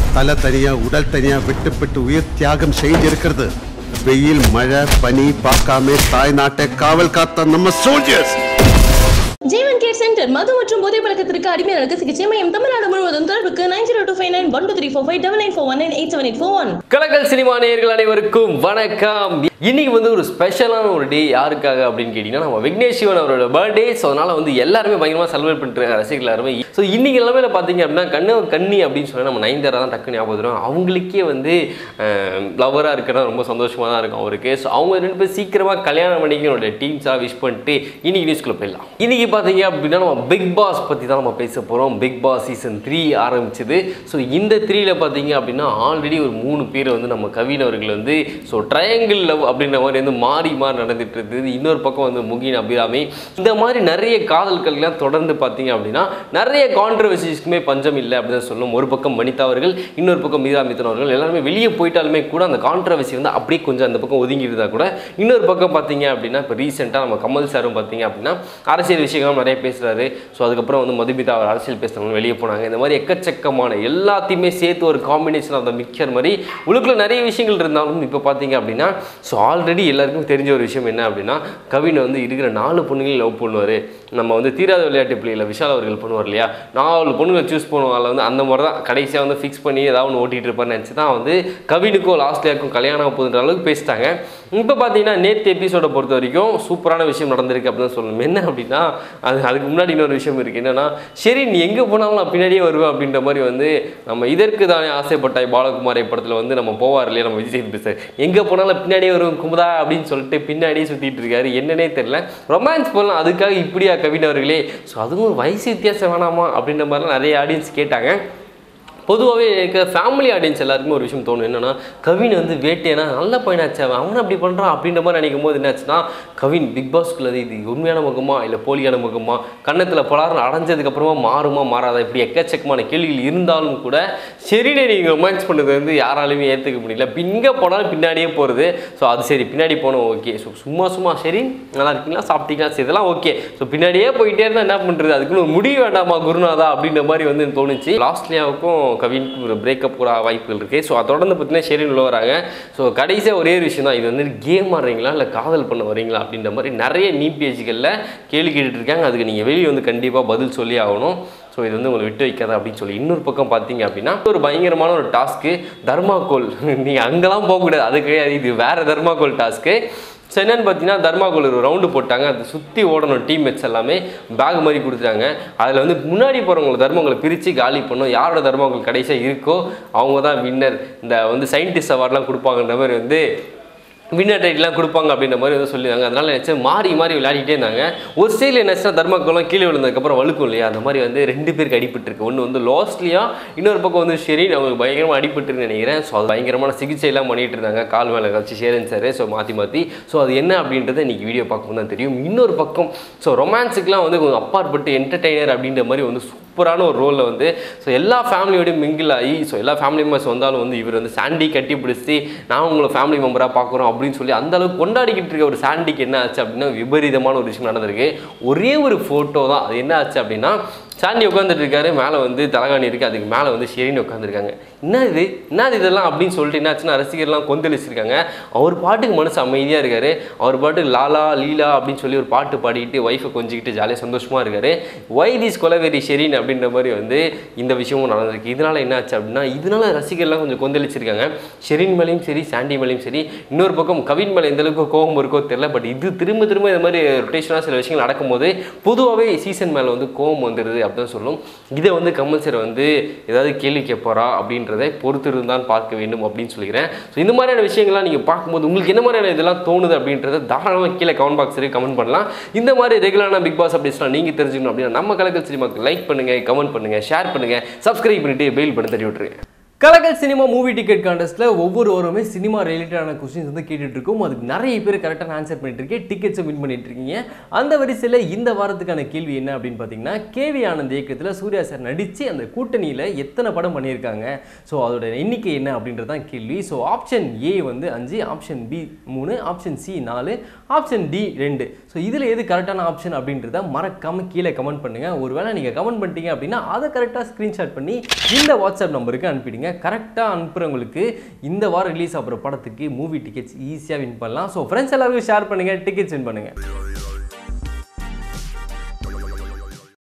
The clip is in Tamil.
தலை தனியா உடல் தனியா விட்டு உயிர் தியாகம் செஞ்சிருக்கிறது. வெயில் மழை பனி பார்க்காம தாய் நாட்டை காவல் காத்த நம்ம சோல்ஜர்ஸ். ஜீவன் கேர் சென்டர் மது மற்றும் போதை பழக்கத்திற்கு அடிமையாளருக்கு சிகிச்சை மையம். தமிழ்நாடு முழுவதும் தொடர்புக்கு 9025912345998784. கலக்கல் சினிமா நேயர்கள் அனைவருக்கும் வணக்கம். இன்னைக்கு வந்து ஒரு ஸ்பெஷலான ஒரு டே. யாருக்காக அப்படின்னு கேட்டீங்கன்னா, நம்ம விக்னேஷ் சிவன் அவரோட பர்த்டே. ஸோ அதனால வந்து எல்லாருமே பயங்கரமாக செலிப்ரேட் பண்ணிட்டு ரசிகர்கள் எல்லாருமே. ஸோ இன்னைக்கு எல்லாமே பார்த்தீங்க அப்படின்னா கண்ணி அப்படின்னு சொல்லி நம்ம நயன்தாரா தான் டக்குன்னு ஞாபகம் வரும். அவங்களுக்கே வந்து லவராக இருக்கிறதா ரொம்ப சந்தோஷமாக தான் இருக்கும் அவருக்கு. ஸோ அவங்க ரெண்டு பேர் சீக்கிரமாக கல்யாணம் பண்ணிக்க என்னோட டீம்ஸாக விஷ் பண்ணிட்டு இன்னைக்கு நியூஸ்குள்ளே போயிடலாம். இன்னைக்கு பார்த்தீங்க அப்படின்னா நம்ம பிக் பாஸ் பற்றி தான் நம்ம பேச போகிறோம். பிக் பாஸ் சீசன் 3 ஆரம்பிச்சுது. ஸோ இந்த 3ல் பார்த்தீங்க அப்படின்னா ஆல்ரெடி ஒரு 3 பேர் வந்து நம்ம கவின் அவர்கள் வந்து ஸோ ட்ரையாங்கிள் லவ் அப்படின்ற மாதிரி வந்து மாறி நடந்துட்டு இருக்குது. இன்னொரு பக்கம் வந்து முகின் அபிராமி, இந்த மாதிரி நிறைய காதல்கள்லாம் தொடர்ந்து பார்த்தீங்க அப்படின்னா நிறைய கான்ட்ரவர்சிஸ்க்குமே பஞ்சம் இல்லை அப்படின்னு சொல்லணும். ஒரு பக்கம் வனிதா அவர்கள், இன்னொரு பக்கம் மீரா மிதுன் அவர்கள் எல்லாருமே வெளியே போயிட்டாலுமே கூட அந்த கான்ட்ரவர்சி வந்து அப்படியே கொஞ்சம் அந்த பக்கம் ஒதுங்கி இருந்தால் கூட, இன்னொரு பக்கம் பார்த்தீங்க அப்படின்னா இப்போ ரீசெண்டாக நம்ம கமல் சாரும் பார்த்தீங்க அப்படின்னா அரசியல் விஷயங்கள் நிறைய பேசுகிறாரு. ஸோ அதுக்கப்புறம் வந்து மதுமிதா அவர் அரசியல் பேசுகிறவங்க வெளியே போனாங்க. இந்த மாதிரி எக்கச்சக்கமான எல்லாத்தையுமே சேர்த்து ஒரு காம்பினேஷன் ஆஃப் த மிக்சர் மாதிரி உள்ளுக்குள்ள நிறைய விஷயங்கள் இருந்தாலும் இப்போ பார்த்தீங்க அப்படின்னா ஸோ ஆல்ரெடி எல்லாருக்கும் தெரிஞ்ச ஒரு விஷயம் என்ன அப்படின்னா, கவின் வந்து இருக்கிற 4 பொண்ணுங்களையும் லவ் பண்ணுவார். நம்ம வந்து தீராத விளையாட்டு பிள்ளைகளை விஷால் அவர்கள் பண்ணுவார் இல்லையா, 4 பொண்ணுங்களை சூஸ் பண்ணுவோம். அதில் வந்து அந்த மாதிரி தான் கடைசியாக வந்து ஃபிக்ஸ் பண்ணி ஏதாவது ஒன்று ஓட்டிகிட்டு இருப்பார்னு நினச்சி தான் வந்து கவினுக்கும் லாஸ்ட்லியாக்கும் கல்யாணம் போகுதுன்ற அளவுக்கு பேசிட்டாங்க. இப்போ பார்த்தீங்கன்னா நேற்று எபிசோடை பொறுத்த வரைக்கும் சூப்பரான விஷயம் நடந்திருக்கு அப்படின்னு சொல்லணும். என்ன அப்படின்னா, அதுக்கு முன்னாடி இன்னொரு விஷயம் இருக்குது. என்னென்னா, சரி நீ எங்கே போனாலும் நான் பின்னாடியே வருவேன் அப்படின்ற மாதிரி வந்து நம்ம இதற்கு தானே ஆசைப்பட்டாய் பாலகுமாரி படத்தில் வந்து நம்ம போவார் இல்லையா நம்ம விஜய் சேதுபதி சார், எங்கே போனாலும் பின்னாடியே வருவேன் குமுதா அப்படின்னு சொல்லிட்டு பின்னாடியே சுற்றிட்டு இருக்காரு. என்னன்னே தெரியல. ரொமான்ஸ் போடலாம் அதுக்காக இப்படியா கவின் அவர்களே? ஸோ அதுவும் வயசு வித்தியாசம் வேணாமா அப்படின்ற மாதிரிலாம் நிறைய ஆடியன்ஸ் கேட்டாங்க. பொதுவாகவே இருக்க ஃபேமிலி ஆடியன்ஸ் எல்லாருக்குமே ஒரு விஷயம் தோணும். என்னென்னா, கவின் வந்து வேட்டைனா நல்ல பையனாச்சு, அவனை அப்படி பண்ணுறான் அப்படின்ற மாதிரி நினைக்கும் போது என்னாச்சுன்னா, கவின் பிக் பாஸ்க்குள்ள இது உண்மையான முகமா இல்லை போலியான முகமா, கன்னத்தில் பலாரம் அடைஞ்சதுக்கப்புறமா மாறுமா மாறாதா, இப்படி எக்கச்சக்கமான கேள்விகள் இருந்தாலும் கூட சரினே நீங்கள் ரொமான்ஸ் பண்ணது வந்து யாராலையுமே ஏற்றுக்க முடியல. இங்கே போனாலும் பின்னாடியே போகிறது. ஸோ அது சரி பின்னாடி போனோம் ஓகே. ஸோ சும்மா சரி நல்லா இருக்கீங்களா சாப்பிட்டீங்களா சரி இதெல்லாம் ஓகே. ஸோ பின்னாடியே போயிட்டே இருந்தால் என்ன பண்ணுறது, அதுக்குன்னு ஒரு முடிவு வேண்டாமா குருநாதா அப்படின்ற மாதிரி வந்து தோணுச்சு. லாஸ்ட்லியாவுக்கும் கவினுக்கு ஒரு பிரேக்கப் கூட வாய்ப்புகள் இருக்குது. ஸோ அதை தொடர்ந்து பார்த்தீங்கன்னா ஷெரின் உள்ள வராங்க. ஸோ கடைசியாக ஒரே ஒரு விஷயம் தான், இது வந்து கேம் ஆடுறீங்களா இல்லை காதல் பண்ண வரீங்களா அப்படின்ற மாதிரி நிறைய பேஜ்களில் கேள்வி கேட்டுட்டு இருக்காங்க. அதுக்கு நீங்கள் வெளியே வந்து கண்டிப்பாக பதில் சொல்லி ஆகணும். ஸோ இது வந்து உங்களை விட்டு வைக்காத அப்படின்னு சொல்லி இன்னொரு பக்கம் பார்த்தீங்க அப்படின்னா ஒரு பயங்கரமான ஒரு டாஸ்க்கு தர்மாகோல். நீங்கள் அங்கெல்லாம் போகக்கூடாது, அதுக்கு இது வேறு தர்மாகோல் டாஸ்க்கு. ஸோ என்னென்னு பார்த்தீங்கன்னா, தர்மாகோல் ஒரு ரவுண்டு போட்டாங்க. அதை சுற்றி ஓடணும் டீம்மேட்ஸ் எல்லாமே பேக் மாதிரி கொடுத்துட்டாங்க. அதில் வந்து முன்னாடி போகிறவங்களை தர்மங்களை பிரித்து காலி பண்ணோம். யாரோட தர்மங்கள் கடைசியாக இருக்கோ அவங்க தான் வின்னர். இந்த வந்து சயின்டிஸ்ட் அவார்ட்லாம் கொடுப்பாங்கன்ற மாதிரி வந்து வின்னர் டைட்லாம் கொடுப்பாங்க அப்படின்ற மாதிரி வந்து சொல்லியிருந்தாங்க. அதனால் நினச்சி மாறி விளையாடிட்டே இருந்தாங்க. ஒரு சைடில் என்னாச்சுன்னா தர்மாக்கோலாம் கீழே விழுந்ததுக்கப்புறம் வழுக்கும் இல்லையா, அந்த மாதிரி வந்து 2 பேருக்கு அடிபட்டுருக்கு. ஒன்று வந்து லாஸ்ட்லியா, இன்னொரு பக்கம் வந்து ஷெரின் அவங்களுக்கு பயங்கரமாக அடிபட்டுருன்னு நினைக்கிறேன். ஸோ அது பயங்கரமான சிகிச்சையெல்லாம் பண்ணிகிட்டு இருந்தாங்க கால் மேலே வச்சு ஷேரன் சார். ஸோ மாற்றி ஸோ அது என்ன அப்படின்றத இன்றைக்கி வீடியோ பார்க்கும்போது தான் தெரியும். இன்னொரு பக்கம் ஸோ ரொமான்ஸுக்குலாம் வந்து கொஞ்சம் அப்பாற்பட்டு என்டர்டெய்னர் அப்படின்ற மாதிரி வந்து சூப்பரான ஒரு ரோலில் வந்து ஸோ எல்லா ஃபேமிலியோடையும் மிங்கிள் ஆகி ஸோ எல்லா ஃபேமிலி மெம்பர்ஸ் வந்தாலும் வந்து இவர் வந்து சாண்டி கட்டி பிடிச்சி நான் உங்களை ஃபேமிலி மெம்பராக பார்க்குறோம் அப்படின்னு சொல்லி அந்த அளவுக்கு கொண்டாடிக்கிட்டு இருக்க ஒரு சாண்டிக்கு என்ன ஆச்சு அப்படின்னா விபரீதமான ஒரு விஷயம் நடந்திருக்கு. ஒரே ஒரு ஃபோட்டோ தான். அது என்ன ஆச்சு அப்படின்னா, சாண்டி உட்காந்துட்டு இருக்காரு, மேலே வந்து தலகாணி இருக்குது, அதுக்கு மேலே வந்து ஷெரின் உட்காந்துருக்காங்க. என்னது இதெல்லாம் அப்படின்னு சொல்லிட்டு என்னாச்சுன்னா ரசிகர்லாம் கொந்தளிச்சிருக்காங்க. அவர் பாட்டுக்கு மனசு அமைதியாக இருக்காரு. அவர் பாட்டுக்கு லாலா லீலா அப்படின்னு சொல்லி ஒரு பாட்டு பாடிக்கிட்டு ஒய்ஃபை கொஞ்சிக்கிட்டு ஜாலியாக சந்தோஷமாக இருக்காரு. ஒய் திஸ் கொலவெரி ஷெரின் அப்படின்ற மாதிரி வந்து இந்த விஷயமும் நடந்திருக்கு. இதனால் என்ன ஆச்சு அப்படின்னா, இதனால ரசிகர்லாம் கொஞ்சம் கொந்தளிச்சிருக்காங்க. ஷெரின் மேலேயும் சரி சாண்டி மேலேயும் சரி. இன்னொரு பக்கம் கவின் மேலே எந்த அளவுக்கு கோபம் இருக்கோ தெரியல. பட் இது திரும்ப இந்த மாதிரி ரொட்டேஷனாக சில விஷயங்கள் நடக்கும்போது பொதுவாகவே சீசன் மேலே வந்து கோபம் வந்துடுது அப்படின்னு சொல்லும். இதை வந்து கமல் சார் வந்து ஏதாவது கேள்வி கேட்பாரா அப்படின்றதை பொறுத்து இருந்தால் பார்க்க வேண்டும் அப்படின்னு சொல்லிக்கிறேன். ஸோ இந்த மாதிரியான விஷயங்கள்லாம் நீங்கள் பார்க்கும்போது உங்களுக்கு என்ன மாதிரியான இதெல்லாம் தோணுது அப்படின்றத தாராளமாக கீழே கமெண்ட் பாக்ஸ் கமெண்ட் பண்ணலாம். இந்த மாதிரி ரெகுலரான பிக் பாஸ் அப்டேட்ஸ்லாம் நீங்கள் தெரிஞ்சுக்கணும் அப்படின்னா நம்ம கலக்கல் சினிமாக்கு லைக் பண்ணுங்கள், கமெண்ட் பண்ணுங்கள், ஷேர் பண்ணுங்கள், சப்ஸ்கிரைப் பண்ணிட்டு பெல் பட்டன் தட்டி விட்டுருங்க. கலக்கல் சினிமா மூவி டிக்கெட் கான்டெஸ்ட்டில் ஒவ்வொரு வாரமே சினிமா ரிலேட்டடான கொஸ்டின்ஸ் வந்து கேட்டுட்ருக்கோம். அதுக்கு நிறைய பேர் கரெக்டாக ஆன்சர் பண்ணிட்டுருக்கேன், டிக்கெட்ஸை வின் பண்ணிட்டுருக்கீங்க. அந்த வரிசையில் இந்த வாரத்துக்கான கேள்வி என்ன அப்படின்னு பார்த்தீங்கன்னா, கேவி ஆனந்த் இயக்கத்தில் சூர்யா சார் நடித்து அந்த கூட்டணியில் எத்தனை படம் பண்ணியிருக்காங்க, ஸோ அதோட எண்ணிக்கை என்ன அப்படின்றது தான் கேள்வி. ஸோ ஆப்ஷன் ஏ வந்து 5, option B 3, option C 4, option D 2. So இதில் எது கரெக்டான ஆப்ஷன் அப்படின்றத மறக்காமல் கீழே கமெண்ட் பண்ணுங்கள். ஒருவேளை நீங்கள் கமெண்ட் பண்ணிட்டீங்க அப்படின்னா அதை கரெக்டாக ஸ்க்ரீன்ஷாட் பண்ணி இந்த வாட்ஸ்அப் நம்பருக்கு அனுப்பிடுங்க. பண்ணுங்கள். கரெக்டாக அனுப்புகிறவங்களுக்கு இந்த வாரம் ரிலீஸ் ஆகிற படத்துக்கு மூவி டிக்கெட்ஸ் ஈஸியாக வின் பண்ணலாம். ஸோ ஃப்ரெண்ட்ஸ் எல்லாருக்கும் ஷேர் பண்ணுங்கள், டிக்கெட்ஸ் வின் பண்ணுங்கள்.